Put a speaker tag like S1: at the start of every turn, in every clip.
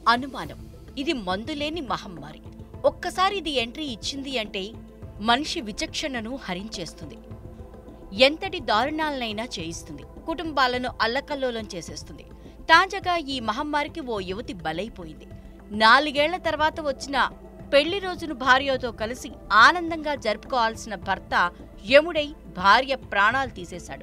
S1: అనుమానం. ఇది మందులేని మహమ్మారి. ఒక్కసారి ఇది ఎంట్రీ ఇచ్చింది అంటే మనిషి విచక్షణను హరించేస్తుంది. ఎంతటి దారుణాలనైనా చేయిస్తుంది. కుటుంబాలను అల్లకల్లోలం చేసేస్తుంది. తాజాగా ఈ మహమ్మారికి ఓ యువతి బలైపోయింది. 4 ఏళ్ల తర్వాత వచ్చిన పెళ్లి రోజును భార్యతో కలిసి ఆనందంగా జరుపుకోవాల్సిన భర్త యముడై భార్య ప్రాణాలు తీసేశాడు.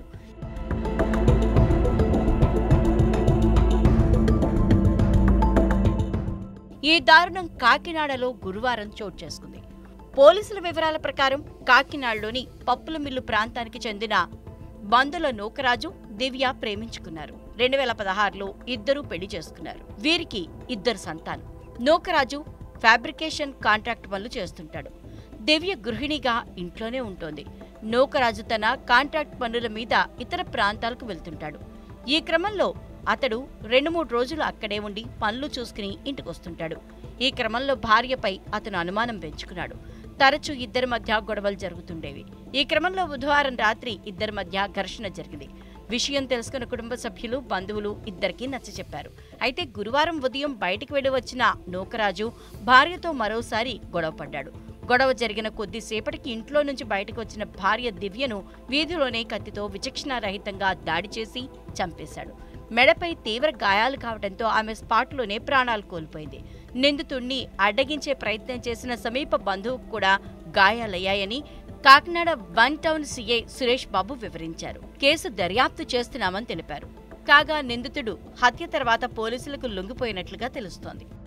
S1: ఈ దారుణం కాకినాడలో గురువారం చోటు చేసుకుంది. పోలీసుల వివరాల ప్రకారం కాకినాడలోని పప్పుల మిల్లు ప్రాంతానికి చెందిన బందుల నూకరాజు, దివ్య ప్రేమించుకున్నారు. 2016లో ఇద్దరూ పెళ్లి చేసుకున్నారు. వీరికి 2 సంతానం. నూకరాజు ఫ్యాబ్రికేషన్ కాంట్రాక్ట్ పనులు చేస్తుంటాడు. దివ్య గృహిణిగా ఇంట్లోనే ఉంటోంది. నూకరాజు తన కాంట్రాక్ట్ పనుల మీద ఇతర ప్రాంతాలకు వెళ్తుంటాడు. ఈ క్రమంలో అతడు 2-3 రోజులు అక్కడే ఉండి పనులు చూసుకుని ఇంటికొస్తుంటాడు. ఈ క్రమంలో భార్యపై అతను అనుమానం పెంచుకున్నాడు. తరచూ ఇద్దరి మధ్య గొడవలు జరుగుతుండేవి. ఈ క్రమంలో బుధవారం రాత్రి ఇద్దరి మధ్య ఘర్షణ జరిగింది. విషయం తెలుసుకున్న కుటుంబ సభ్యులు, బంధువులు ఇద్దరికీ నచ్చచెప్పారు. అయితే గురువారం ఉదయం బయటికి వెళ్లి వచ్చిన నూకరాజు భార్యతో మరోసారి గొడవపడ్డాడు. గొడవ జరిగిన కొద్దిసేపటికి ఇంట్లో నుంచి బయటకు వచ్చిన భార్య దివ్యను వీధిలోనే కత్తితో విచక్షణారహితంగా దాడి చేసి చంపేశాడు. మెడపై తీవ్ర గాయాలు కావడంతో ఆమె స్పాట్లోనే ప్రాణాలు కోల్పోయింది. నిందితుడిని అడ్డగించే ప్రయత్నం చేసిన సమీప బంధువుకు కూడా గాయాలయ్యాయని కాకినాడ 1 టౌన్ సీఐ సురేష్ బాబు వివరించారు. కేసు దర్యాప్తు చేస్తున్నామని తెలిపారు. కాగా నిందితుడు హత్య తర్వాత పోలీసులకు లొంగిపోయినట్లుగా తెలుస్తోంది.